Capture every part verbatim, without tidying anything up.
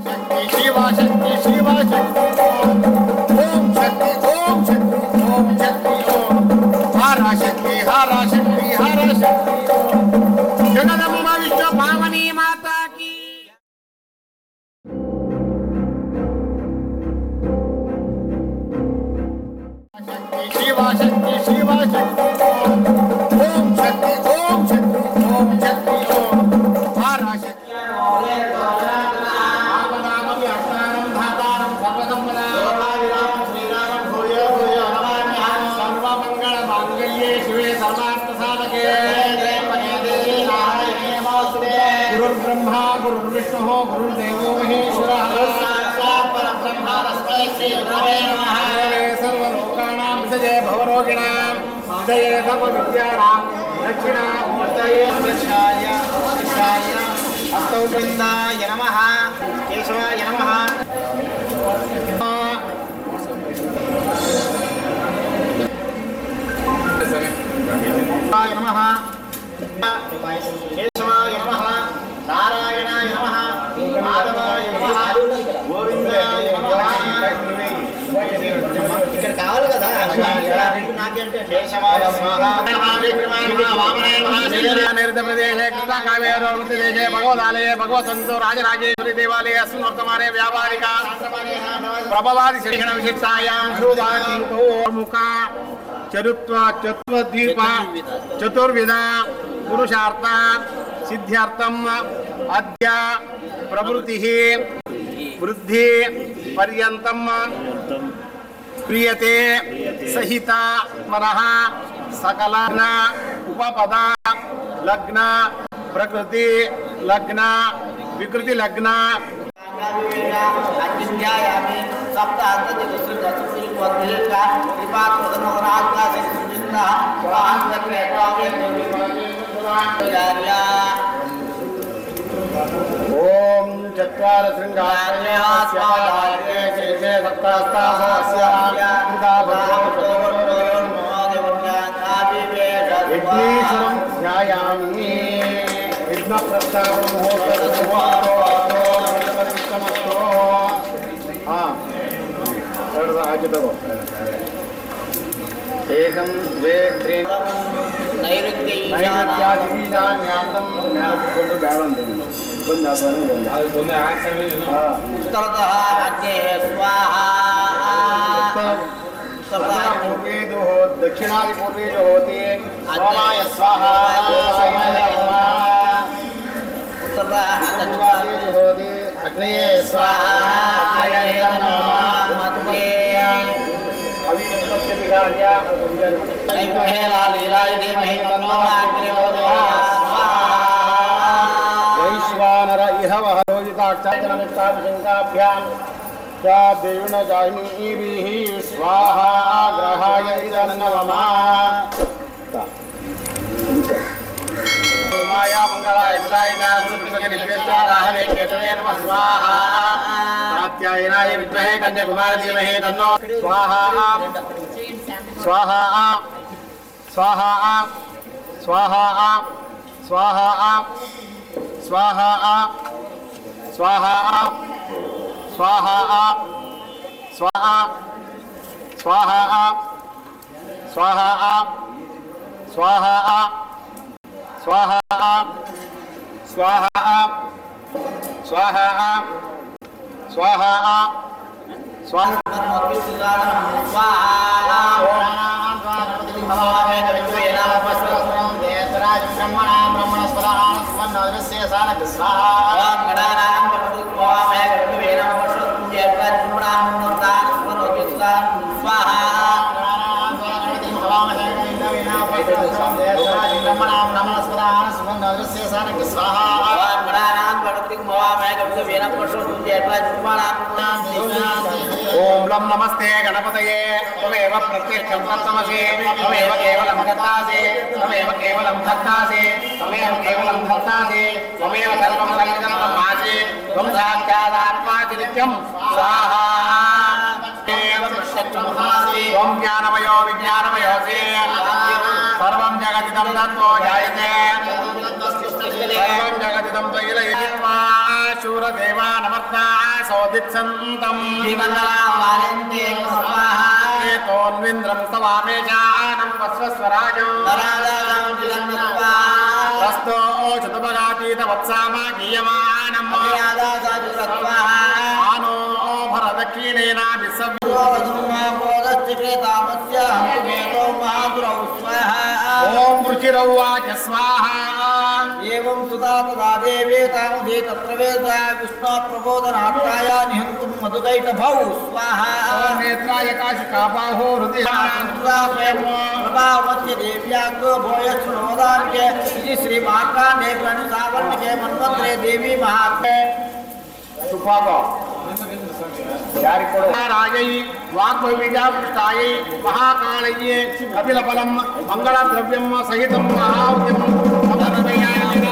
శక్తి శివశక్తి ఓం శక్తి ఓం శక్తి ఓం శక్తి ఓం హర శక్తి హర శక్తి హర శక్తి జగదంబ విశ్వ పావని మాతాకి శక్తి శివశక్తి ఓం శక్తి ఓం శక్తి ఓం శక్తి ఓం హర శక్తి गुरुर्ब्रह्मा गुरुर्विष्णु गुरुर्देवो महेश्वरः सर्वलोकानां विषये भवरोगिणां विषये सर्वविद्यानां दक्षिणामूर्तये कृष्णाय कृष्णाय हस्तौ गोविन्दाय नमः केशवाय नमः नमः केशवाय नमः नारायणाय नमः माधवाय नमः गोविंदाय नमः ఇక్కడ కావాలి కదా నాకేంటే కేశవాయ స్వాహా వామనాయ నమః నిర్దప్రదేశే కృష్ణకావ్యేరోదేశే భగవదాలయే భగవతంతో రాజరాజేశ్వరి దేవాలయే అస్మిన్ వర్తమానే వ్యాపారిక ప్రభవాది శిక్షణ విశిష్టాయాం శృదాంతో ముఖ చరుత్వ చత్వద్వీప చతుర్విధ పురుషార్థ సిద్ధ్యార్థం అద్య ప్రవృత్తి వృద్ధి పర్యంతం ప్రియతే సహిత మనః సకల ఉపపద లగ్న ప్రకృతి లగ్న వికృతి లగ్న ఓం చత్వార శృంగారే శీర్షే విఘ్నేశ్వరం ధ్యాయామి విఘ్నప్రస్థాపనమస్తు ఏకం ద్వే త్రీణి నైరుత్యాదిబీజాన్యాంతం జ్ఞానపుత్రుడు గావంతి ఉత్తరతః అగ్నే స్వాహా పూర్వే जो हो दक्षिणादि पूर्वे जो होती है सोमाय स्वाहा उत्तरतः जो होती अग्ने स्वाहा वैश्वानर इह वह रोहिताक्षाभ्याम क्या देवण जाह्नवीभिः स्वाहा ग्रहाय इदन्नवमा माया मंगलाय विलायना सुकृतिमगे निवेष्टाराहवे केतवे नमः स्वाहा कात्यायनाय विद्महे कन्याकुमारी धीमहि तन्नो स्वाहा स्वाहा स्वाहा स्वाहा स्वाहा स्वाहा स्वाहा स्वाहा स्वाहा स्वाहा स्वाहा स्वाहा स्वाहा स्वाहा स्वाहा स्वाहा ओम लम नमस्ते गणपतये त्वमेव प्रत्यक्षं तत्त्वमसि त्वमेव केवलं कर्तासि त्वमेव केवलं धर्तासि त्वमेव केवलं धर्तासि त्वमेव सर्वं संगतं ब्रह्मासि त्वं साक्षादात्मासि नित्यं स्वाहा त्वं ज्ञानमयो विज्ञानमयोऽसि सर्वं जगदिदं तत्त्वो जायते सर्वं जगदिदं त्वयि शूरदेवानमर्ता सोदित्सन्तं तोन्विन्द्रं स्तवामेषानं वस्वस्वराजो हस्तो चतुपगातीतवत्सामा गीयमानम् आनो ओम रुचिरौवाच स्वाहा एवं सुता तदा देवे तामुदे तत्र वेदा विष्णु प्रबोधनार्थाय निहन्तुं मधुदैटभौ स्वाहा ओम नेत्राय काशिकाबाहो हृदयः प्रभावस्य देव्याग्रो भोयश्रुणोदार्य इति श्रीमार्काण्डे प्रणिसावर्णिके मन्वन्त्रे देवी महात्मे सुपागो राजै वाग्भविजापुष्टायै महाकालये कपिलफलं मंगलद्रव्यं सहितं महावद्यं समर्पयामि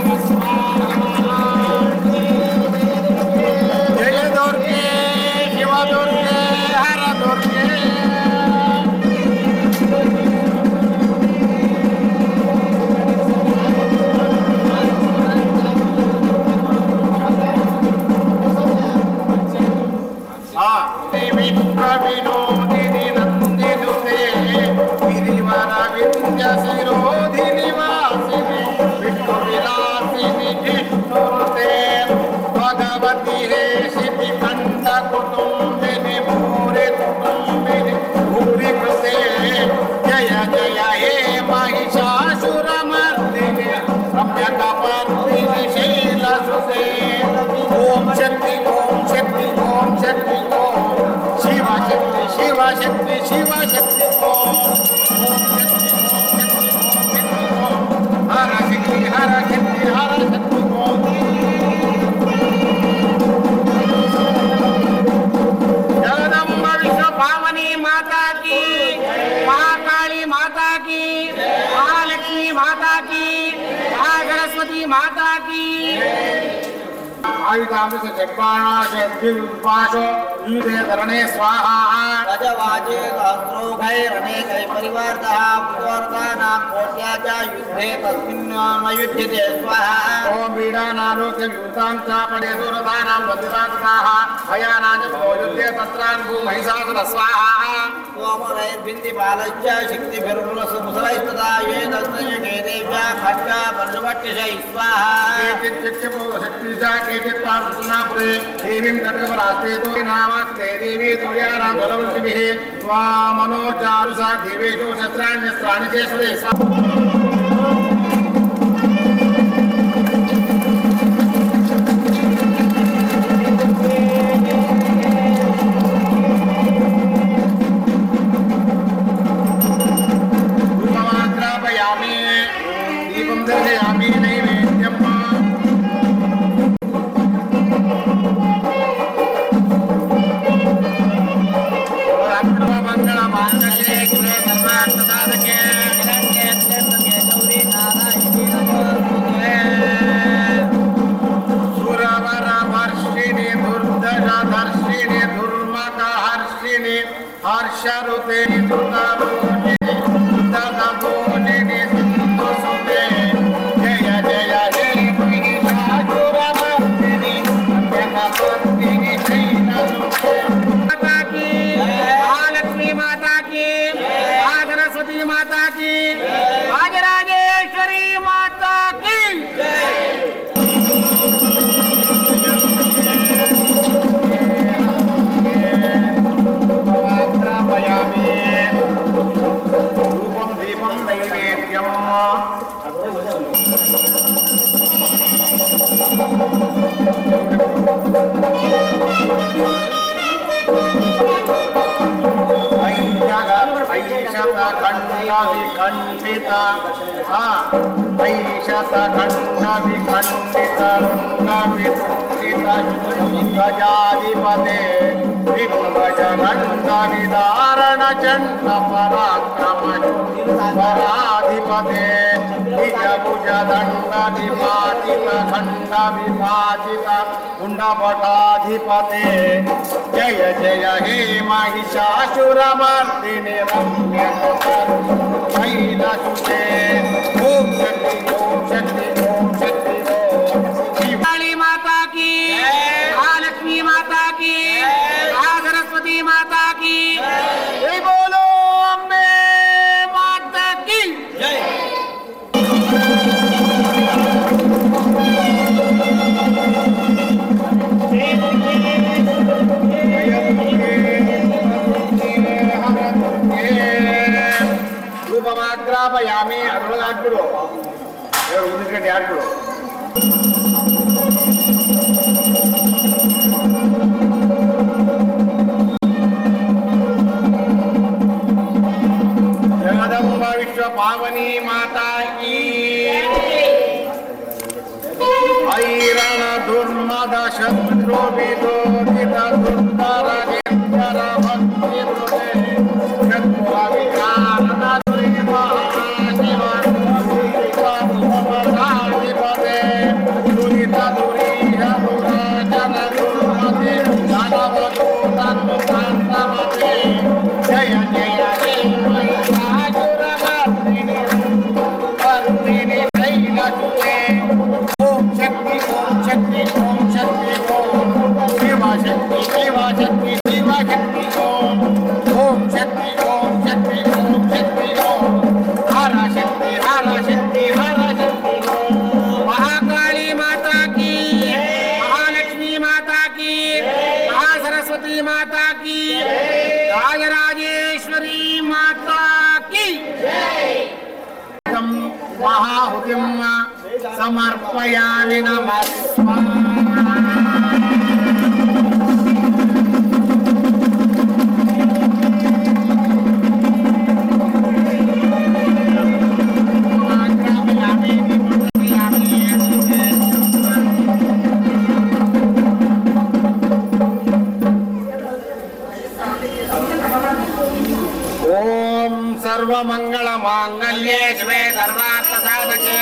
जय दुर्गे शिव दुर्गे हर दुर्गे विनोदिनी नंदिनुते गिरिवर विंध्य शिरोधिनी वासिनी विष्णु विलासिनी विष्णुते भगवती हे शिति कंठ कुटुंबिनी भूरि कुटुंबिनी भूरि कृते जय जय हे महिषासुरमर्दिनी रम्यकपर्दिनी शैलसुते ओम शक्ति ओम शक्ति ओम शक्ति ओम शिवा शक्ति शिवा शक्ति शिवा शक्ति ओम शक्ति ओम हर शक्ति हर शक्ति हर शक्ति ओम जगदम्बा विश्व पावनी माता की महाकाली माता की महालक्ष्मी माता की महासरस्वती माता की आयुधामृत जग्बाणाश दिल्पाशो यूदे धरणे स्वाहा रजवाजे सहस्रोघैरनेकै परिवार्तः पुत्वर्तानां कोट्याजा युद्धे तस्मिन्नयुध्यते स्वाहा ओम वीडानालोक्य विभूतां चापणे दूरतानां वदिताः भयानां च युद्धे तत्रान् भूमहिषासुर स्वाहा सोमरैर्बिन्दिपालश्च शक्तिभिर्मुसलैस्तदा ये दत्तयुगे देव्या खड्गा बन्धुभट्टिशै स्वाहा शक्तिजा केचित् पार्श्वनापुरे देवीं खड्गपरास्ते तो नामस्ते देवी तुर्याणां बलवन्तिभिः स्वामनोचारुषा देवेषु शस्त्राण्यस्त्राणि चेष्टे रूपमाग्रापयामि दीपं दर्शयामि नैवेद्यम् हर्षरुते दुर्गाभूषिणे दुर्गाभूषिणे सिन्धुसुते जय जय हे महिषासुरमर्दिनी रम्यकपर्दिनी शैलसुते माता की महालक्ष्मी माता की सरस्वती माता की राजराजेश्वरी माता की रूपं दीपं नैवेद्यम् ऐशतखण्डविखण्डिता ऐशतखण्डविखण्डिता गजाधिपते विभुजगण्डविदारण चण्ड पराक्रम पराधिपते निजभुजदण्डविभाजित खण्डविभाजित कुण्डपटाधिपते जय जय हे महिषासुरमर्दिनि रम्यकपर्दिनि ओम शक्ति ओम शक्ति ओम शक्ति ओम काली माता की ఆజ్ఞాపయామి అడుగుడు ఎవరు ముందుకంటే ఆడుడు జగదంబ విశ్వ పావని మాతా కీ ఐరణ దుర్మద శత్రు విదోదిత దుర్ధర నిర్జర భక్తి హృదయ శత్రు విచారణ దురి మహాశివ దురితాధిపతే దురిత దురీహ దురాజన దుర్మతి ధనవదూతను కాంతమతే జయ జయ జయ రాజురమర్దిని వర్దిని శైలసుతే शक्ति ओम शक्ति ओम शक्ति ओम शिवा शक्ति शिवा शक्ति शिवा शक्ति ओम ओम शक्ति ओम शक्ति ओम शक्ति ओम हरा शक्ति हरा शक्ति हरा शक्ति ओम महाकाली माता की महालक्ष्मी माता की महासरस्वती माता की राजराजेश्वरी माता की महाहुतिम समर्पयामि नमः ओम सर्वमंगल मांगल्ये शिवे सर्वार्थ साधके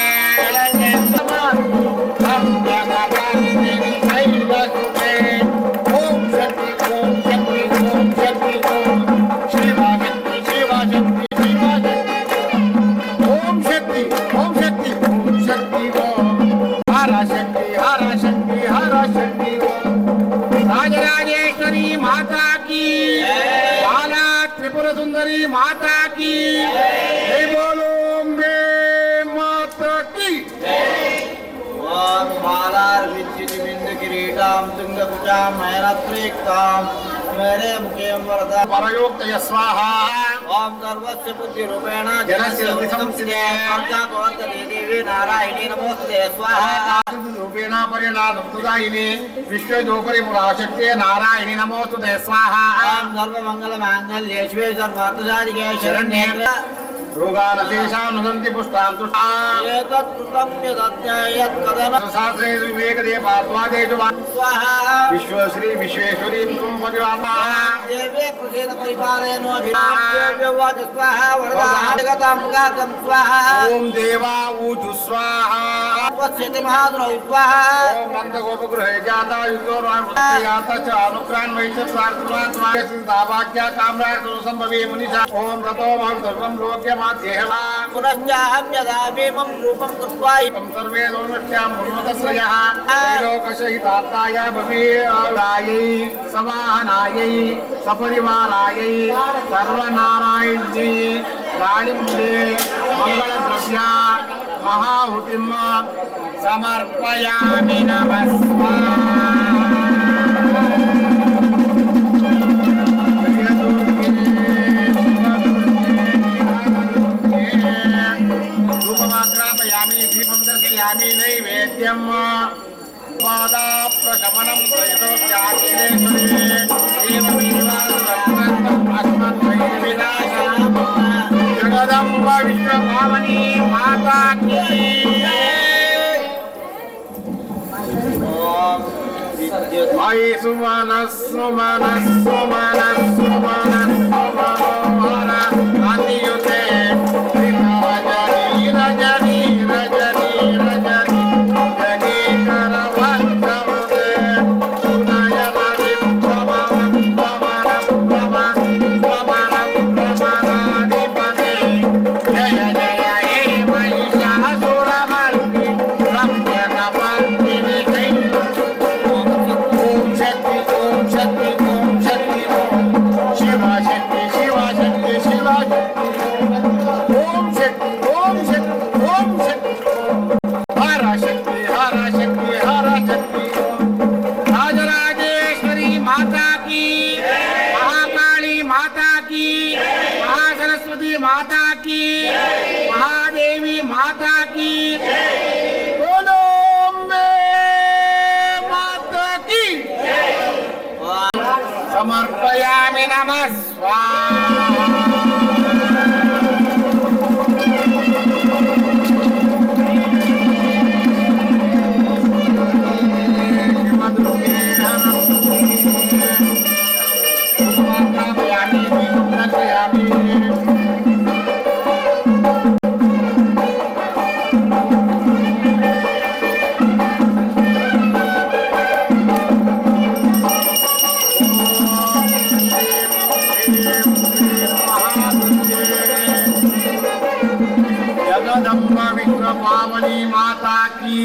ओम शक्ति ओम शक्ति ओम शक्ति ओम शिवा शक्ति शिवा शक्ति शिवा शक्ति ओम शक्ति ओम शक्ति ओम शक्ति ओम हरा शक्ति हरा शक्ति हरा शक्ति ओम राजराजेश्वरी माता की बाला त्रिपुर सुंदरी माता की जय बोलो अम्बे माता की ओम मालार विचितिमिंद किरीटाम तुंगभुजाम मैरत्रिक्ताम मेरे मुखे वरदा परयोक्तय स्वाहा ओम सर्वस्य बुद्धि रूपेण जनस्य संसिदे अर्चा भवति देवी नारायणी नमोस्तुते स्वाहा रूपेण परिणामदायिनी विश्वजोपरि पुराशक्ते नारायणी नमोस्तुते स्वाहा ओम सर्वमंगल मांगल्ये शिवे सर्वार्थसाधिके शरण्ये रोगानशेषानुसन्ति पुष्टान् तुष्टान् एतत् कृतं यदध्यायत्कदन शास्त्रे विवेकदे पात्वादेषु स्वाहा विश्वश्री विश्वेश्वरी त्वं परिवामः देवे प्रसेद परिपालयनो देव्यो वाच स्वाहा वरदागतं गातं स्वाहा ओम देवा ऊचु स्वाहा वत्स्यति महाद्रौ स्वाहा ओम नन्दगोपगृहे जाता युद्धो रामयाता च अनुक्रान् वैश्य स्वार्थवान् स्वायसिन्तावाक्या काम्रार्थ संभवे मुनिषा ओम रतो महं सर्वं लोक्यमाध्येहवा पुनश्चाहं यदा वेमं रूपं कृत्वा तं सर्वे दोनश्यां मुन्मतश्रयः त्रैलोकसहितात्ताय भवेरायै समाहनायै सपरिवारायै सर्वनारायण्यै राणिम्ये मङ्गलद्रव्या महाहुतिं समर्पयामि नमः धूपमाग्रापयामि दीपं दर्शयामि नैवेद्यं पादाप्रशमनं जगदम्ब विश्वभावनी माता की अयि सुमन सुमन सुमन सुमन सुमनोहर अतियुते रजनी रजनी रजनी रजनी रजनी करवन्तमुदे सुनयनदिं प्रमणं प्रमणं प्रमणं प्रमणं प्रमणाधिपते जय जय हे महिषासुरमर्दिनि रम्यकपर्दिनि जय ओम शक्ति ओम शक्ति ओम शक्ति ओम माता की, महासरस्वती माता की, महादेवी माता की, बोलो अम्बे माता की। समर्पयामि नमः स्वाहा। जगदम्बा विश्व पावनी माता की,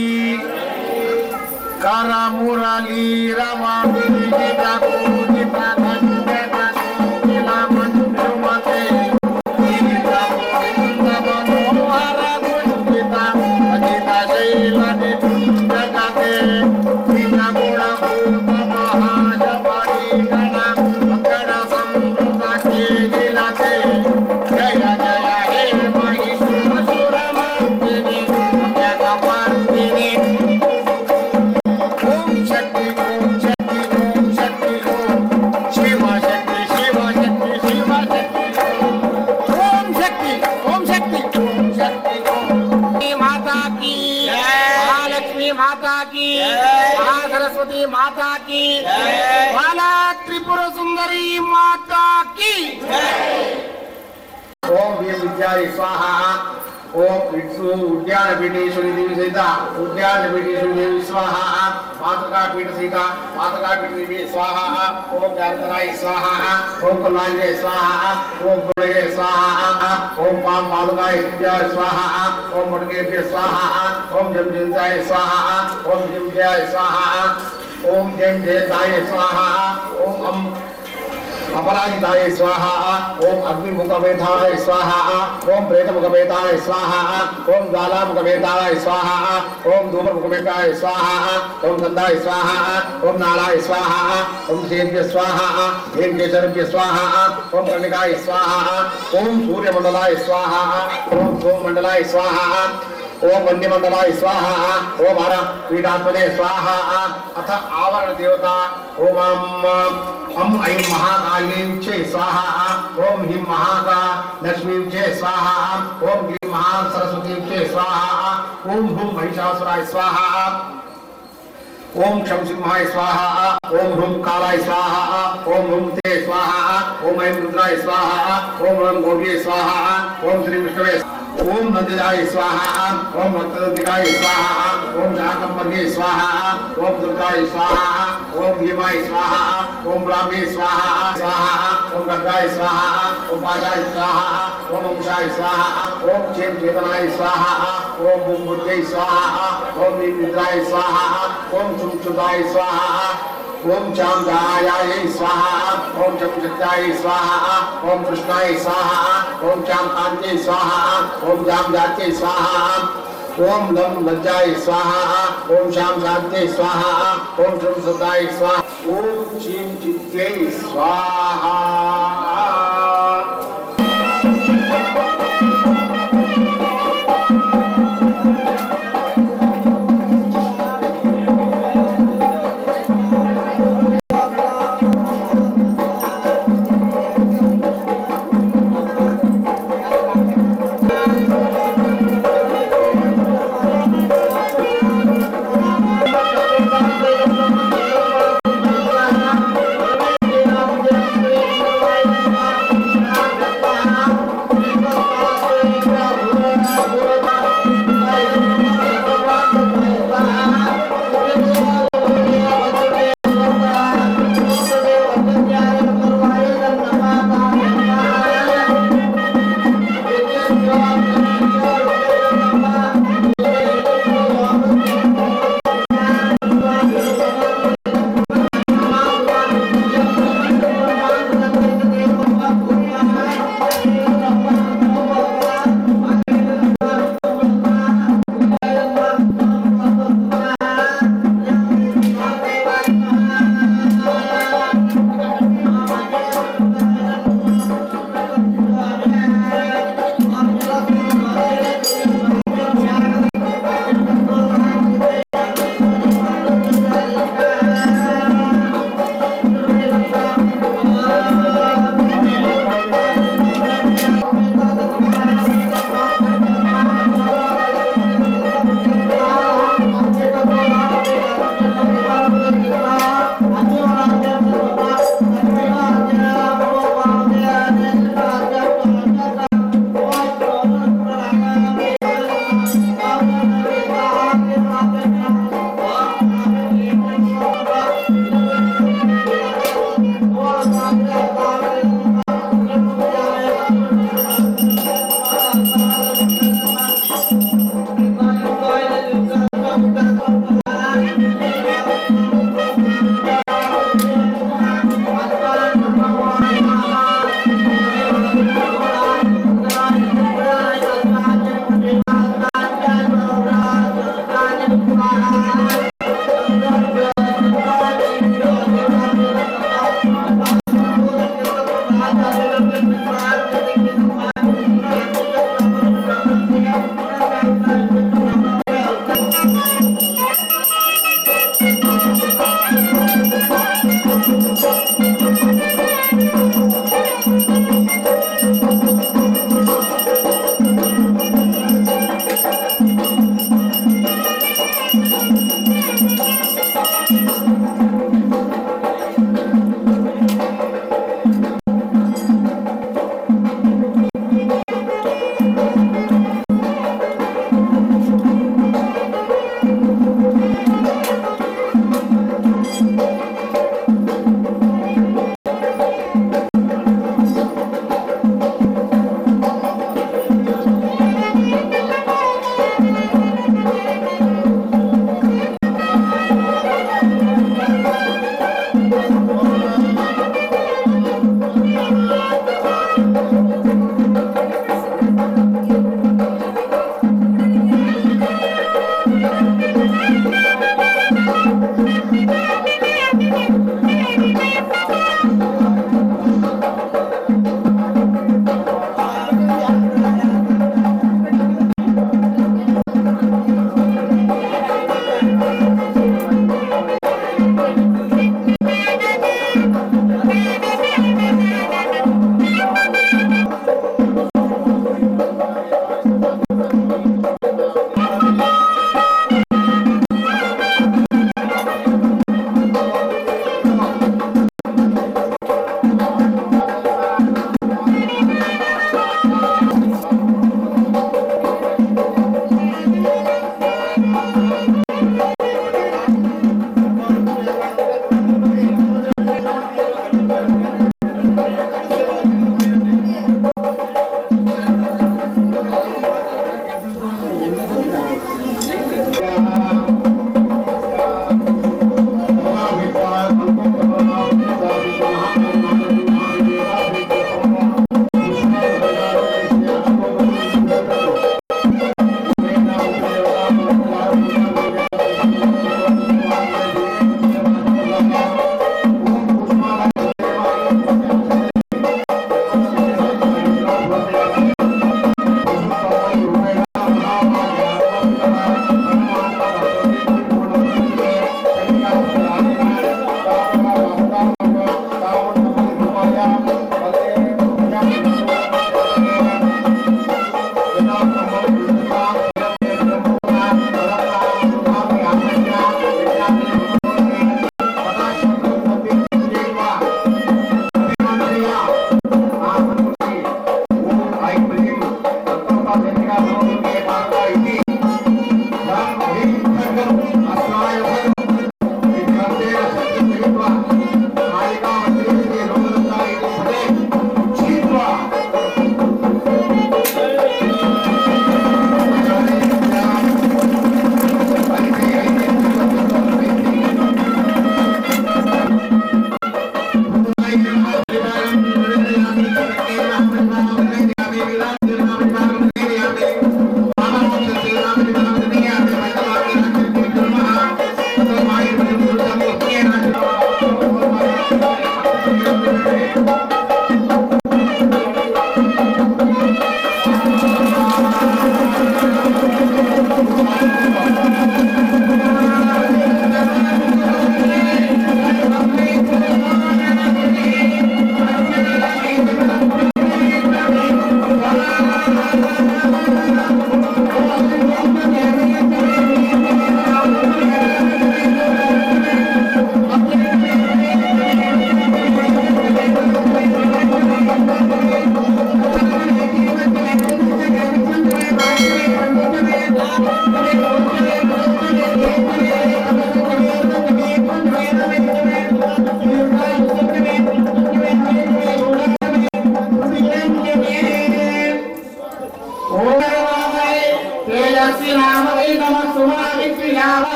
कर मुरली रवि पूजिता पूजिता धन्यता नीला मंजुमते गीता गोविंद मनोहर गुंजिता अजिता शैल निजगते गीता गुण भूत महाशबरी गण मकड़ समृत के जिलते जय जय हे महिषासुर मर्दिनी जगवर्धिनी। माता की, महासरस्वती माता की, बाला त्रिपुर सुंदरी माता की। ओम वीर विद्याय स्वाहा। ओम विष्णु उद्यान पीठेश्वरी देवी सहिता उद्यान पीठेश्वरी देवी स्वाहा। मातृका पीठ सहिता मातृका पीठ देवी स्वाहा। ओम जातराय स्वाहा। ओम कल्याणाय स्वाहा। ओम गुणये स्वाहा। ओम पाम पादुकाय विद्याय स्वाहा। ओम मडकेभ्य स्वाहा। ओम जमजंताय स्वाहा। ओम जिमजाय स्वाहा। ओम जम जयताय स्वाहा। ओम अम अपराजिताय स्वाहा। ओम अग्निमुखवेदाय स्वाहा। ओम प्रेतमुखवेदाय स्वाहा। ओम ज्वालामुखवेदाय स्वाहा। ओम धूम्रमुखवेदाय स्वाहा। ओम गंधाय स्वाहा। ओम नाराय स्वाहा। ओम सेभ्य स्वाहा। ओम केशरभ्य स्वाहा। ओम कर्णिकाय स्वाहा। ओम सूर्यमंडलाय स्वाहा। ओम सोममंडलाय स्वाहा। ओम वन्यमंडलाय स्वाहा। ओम हर पीठात्मने स्वाहा। अथ आवरण देवता ओम अम ऐं महाकाली चे स्वाहा। ओम ह्रीं महाका लक्ष्मी चे स्वाहा। ओम क्लीं महासरस्वती चे स्वाहा। ओम हुं महिषासुराय स्वाहा। ओम शं सिंहाय स्वाहा। ओम ह्रूं कालाय स्वाहा। ओम ह्रूं ते स्वाहा। ओम ऐं रुद्राय स्वाहा। ओम ह्रं गोर्गे स्वाहा। ओम श्री विष्णवे ओम नंदिताय स्वाहा। ओम भक्तदंतिकाय स्वाहा। ओम शाकंभर्गे स्वाहा। ओम दुर्गाय स्वाहा। ओम भीमाय स्वाहा। ओम ब्राह्मे स्वाहा स्वाहा। ओम गंगाय स्वाहा। ओम पादाय स्वाहा। ओम अंशाय स्वाहा। ओम चेत चेतनाय स्वाहा। ओम बुद्धे स्वाहा। ओम निद्राय स्वाहा। ओम सुचुदाय स्वाहा। ओम चांदायाय स्वाहा। ओम चमचत्याय स्वाहा। ओम कृष्णाय स्वाहा। ओम चांकांते स्वाहा। ओम जामजाते स्वाहा। ओम लम लज्जाय स्वाहा। ओम शाम शांते स्वाहा। ओम श्रम सदाय स्वाहा। ओम चीम चित्ते स्वाहा।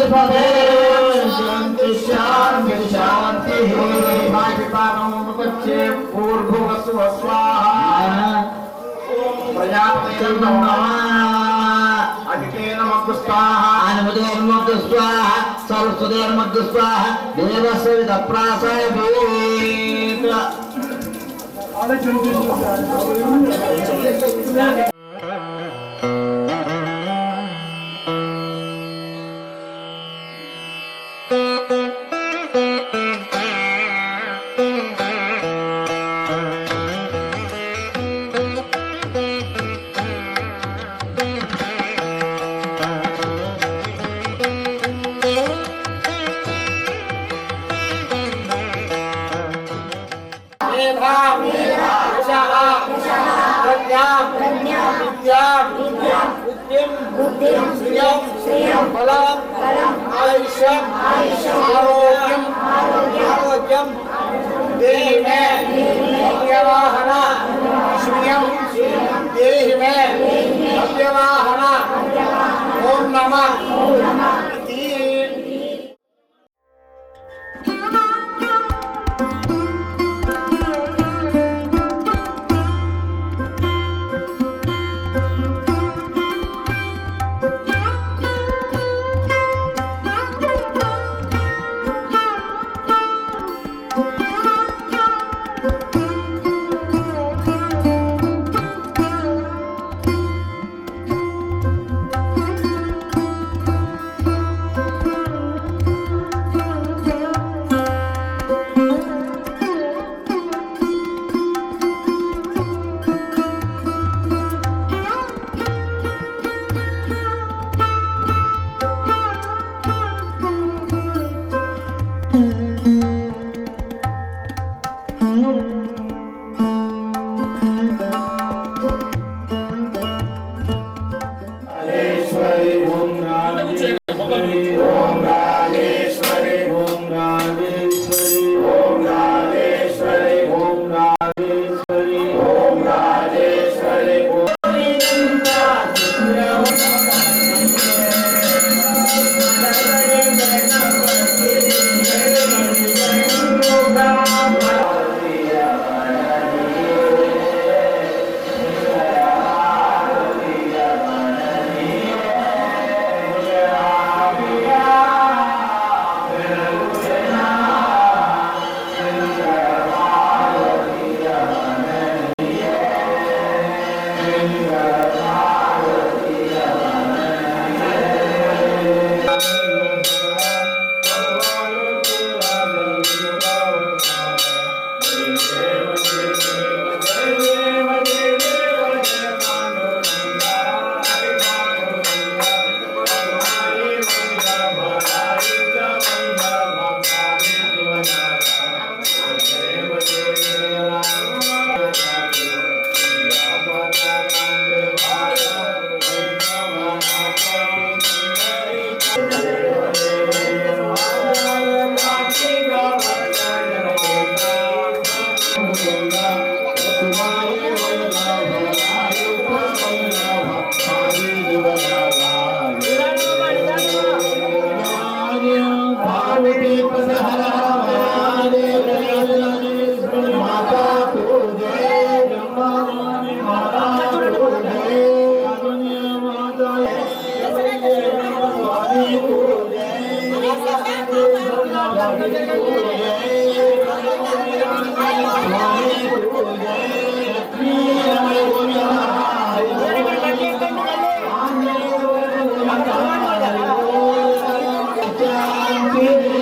पदे शांति शांति शांति भाग्यपानोपपच्चे पूर्भुवस्व स्वाहा प्रजापते नमः अदिते नमः स्वाहा आनमदे नमः स्वाहा सरस्वती नमः स्वाहा देवस्य विदप्रासाय भूत ओम नमः Thank you.